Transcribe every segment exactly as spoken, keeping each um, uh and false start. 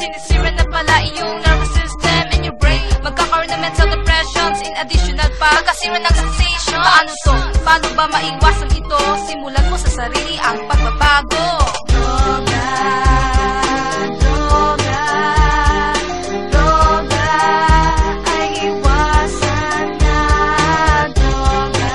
sinisira na pala iyong nervous system and your brain. Magkakaroon ng mental depressions in additional pa magkasira ng sensation. Paano to? Paano ba maiwasan ito? Simulan mo sa sarili ang pagbabago. Droga, droga, droga ay iwasan na. Droga,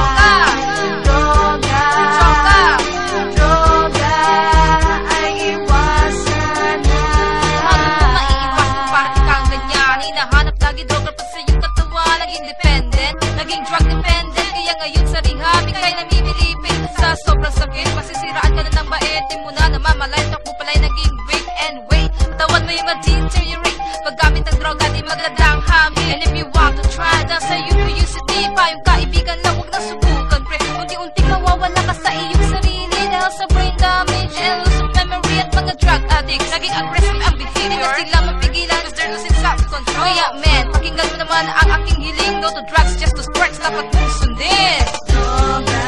droga, droga, droga ay iwasan na. Paano mo maiiwasan para kang ganyan? Hinahanap lagi droga pa sa iyong katawan. Naging dependent, naging drug dependent. Kaya ngayon sa rehab, ika'y namimilipin. Sa sobrang sakit, masisiraan ka na ng bait. Di mo na namamalay, takbo pala'y naging wait and wait. Tawan mo yung ma-deteriorate. Paggamit ng droga, di magladang hamil. And if you want to try, nasa iyo curiosity pa. Yung kaibigan lang, huwag na subukan, pre. Unti-unti mawawala ka sa iyong sarili dahil sa brain damage and loss of memory at mga drug addicts. Naging aggressive ang behavior, di na sila mapigilan cause they're losing self-control. Kaya men, pakinggan mo naman ang aking hiling. No to drugs, just to sports, dapat mong sundin. Droga,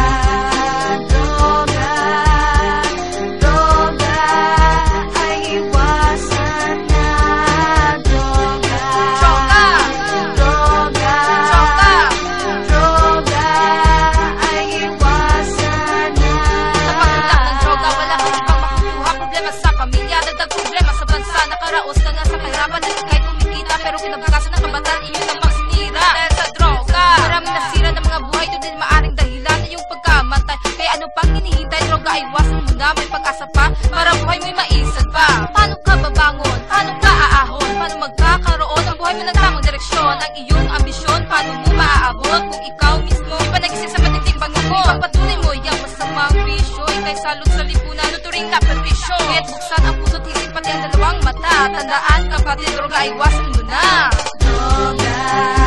droga, droga ay iwasan na. Droga, droga, droga, droga, droga ay iwasan na. Sa pagtulak ng droga, wala kang ibang makukuha. Problema sa pamilya, dagdag problema sa bansa. Nakaraos ka nga sa kahirapan at ika'y kumikita, pero kinabukasan ng kabataan, inyo namang sinira dahil sa droga. Maraming nasira ng mga buhay, ito din maaring dahilan na yung pagkamatay. Kaya ano pang hinihintay? Droga ay iwasan mo na, may pag-asa pa para buhay mo'y maisad pa. Paano ka babangon? Paano ka aahon? Paano magkakaroon ang buhay mo ng tamang direksyon? Ang iyong ambisyon, paano mo maaabot? Kung ikaw mismo, di pa nagising sa matinding bangungot, ipagpatuloy mo yung masamang bisyo. Ika'y salot sa lipunan, nuturing na perwisyo. Kaya't buksan ang puso't isip pati ang dalawang mata. Tandaan kapatid, droga ay iwasan mo na. Droga.